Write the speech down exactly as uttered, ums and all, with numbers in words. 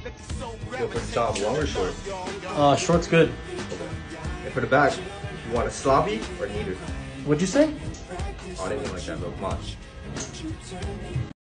Go for the top, long or short? Uh, short's good. Okay. And for the back, you want a sloppy or neater? What'd you say? Oh, I didn't mean like that, bro. Come on.